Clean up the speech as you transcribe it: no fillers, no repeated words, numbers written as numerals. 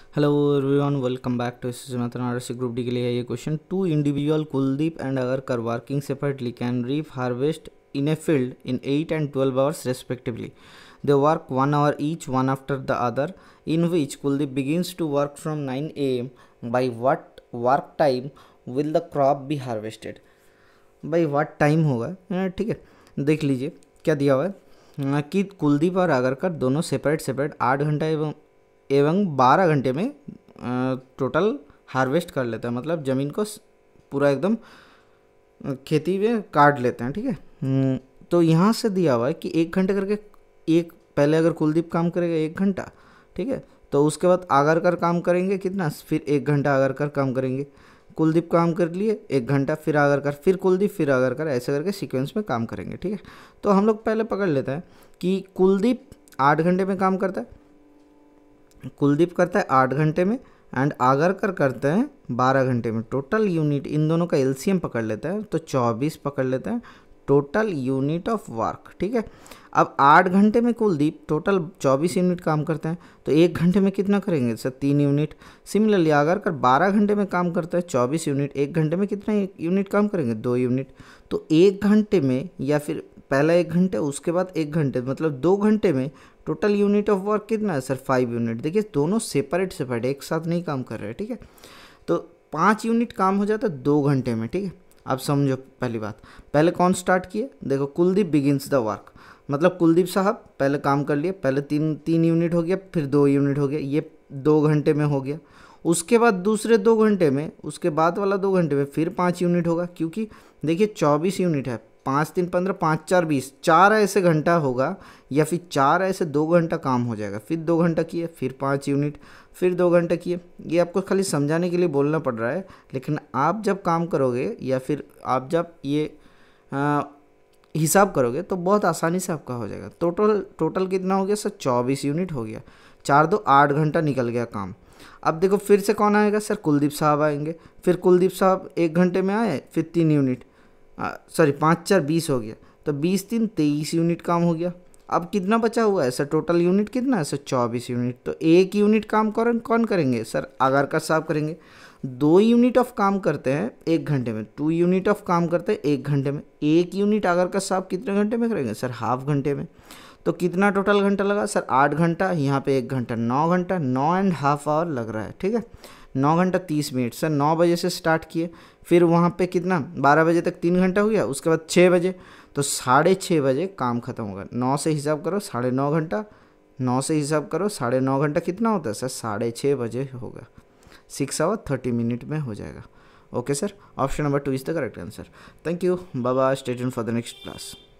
Hello everyone, welcome back to SSC group D के लिए है ये question. Two individual Kuldeep and Agarkar working separately can reap harvest in a field in 8 and 12 hours respectively. They work 1 hour each, one after the other, in which Kuldeep begins to work from 9 a.m. By what work time will the crop be harvested? भाई what time होगा, ठीक है। देख लीजिए क्या दिया हुआ है कि कुलदीप और आगरकर दोनों सेपरेट 8 घंटा एवं 12 घंटे में टोटल हार्वेस्ट कर लेते हैं, मतलब ज़मीन को पूरा एकदम खेती में काट लेते हैं, ठीक है। तो यहाँ से दिया हुआ है कि 1 घंटे करके एक पहले अगर कुलदीप काम करेगा 1 घंटा, ठीक है, तो उसके बाद आगरकर काम करेंगे कितना, फिर 1 घंटा आगरकर काम करेंगे। कुलदीप काम कर लिए 1 घंटा, फिर आगरकर, फिर कुलदीप, फिर आगरकर, ऐसे करके सीक्वेंस में काम करेंगे, ठीक है। तो हम लोग पहले पकड़ लेते हैं कि कुलदीप 8 घंटे में काम करता है, कुलदीप करता है 8 घंटे में एंड आगरकर करते हैं 12 घंटे में। टोटल यूनिट इन दोनों का एलसीएम पकड़ लेते हैं तो 24 पकड़ लेते हैं, टोटल यूनिट ऑफ वर्क, ठीक है। अब 8 घंटे में कुलदीप टोटल 24 यूनिट काम करते हैं, तो 1 घंटे में कितना करेंगे सर, 3 यूनिट। सिमिलरली आगरकर 12 घंटे में काम करता है 24 यूनिट, 1 घंटे में कितना यूनिट काम करेंगे, 2 यूनिट। तो 1 घंटे में या फिर पहला 1 घंटे उसके बाद 1 घंटे, मतलब 2 घंटे में टोटल यूनिट ऑफ वर्क कितना है सर, 5 यूनिट। देखिए दोनों सेपरेट एक साथ नहीं काम कर रहे हैं, ठीक है। तो 5 यूनिट काम हो जाता है 2 घंटे में, ठीक है। अब समझो पहली बात, पहले कौन स्टार्ट किए, देखो कुलदीप बिगिंस द वर्क, मतलब कुलदीप साहब पहले काम कर लिए, पहले तीन यूनिट हो गया, फिर 2 यूनिट हो गया, ये 2 घंटे में हो गया। उसके बाद दूसरे 2 घंटे में, उसके बाद वाला 2 घंटे में फिर 5 यूनिट होगा, क्योंकि देखिए 24 यूनिट है, 5 3 15, 5 4 20, 4 ऐसे घंटा होगा या फिर 4 ऐसे 2 घंटा काम हो जाएगा। फिर 2 घंटा किए, फिर 5 यूनिट, फिर 2 घंटा किए। ये आपको खाली समझाने के लिए बोलना पड़ रहा है, लेकिन आप जब काम करोगे या फिर आप जब ये हिसाब करोगे तो बहुत आसानी से आपका हो जाएगा। टोटल कितना हो गया सर, 24 यूनिट हो गया, 4 2 8 घंटा निकल गया काम। अब देखो फिर से कौन आएगा सर, कुलदीप साहब आएंगे। फिर कुलदीप साहब 1 घंटे में आए, फिर 3 यूनिट, सॉरी 5 4 20 हो गया, तो 20 3 23 यूनिट काम हो गया। अब कितना बचा हुआ है सर, टोटल यूनिट कितना है सर, 24 यूनिट। तो 1 यूनिट काम कौन करेंगे सर, आगरकर साहब करेंगे। 2 यूनिट ऑफ काम करते हैं 1 घंटे में, 2 यूनिट ऑफ काम करते हैं 1 घंटे में। 1 यूनिट आगरकर साहब कितने घंटे में करेंगे सर, हाफ घंटे में। तो कितना टोटल घंटा लगा सर, 8 घंटा, यहाँ पे 1 घंटा, 9 घंटा, 9.5 आवर लग रहा है, ठीक है। 9 घंटा 30 मिनट सर, 9 बजे से स्टार्ट किए, फिर वहाँ पे कितना 12 बजे तक 3 घंटा हो गया, उसके बाद 6 बजे, तो 6:30 बजे काम खत्म होगा। 9 से हिसाब करो 9.5 घंटा, 9 से हिसाब करो 9.5 घंटा कितना होता है सर, 6:30 बजे होगा, 6 आवर 30 मिनट में हो जाएगा। Okay sir, option number 2 is the correct answer. Thank you, bye bye, stay tuned for the next class.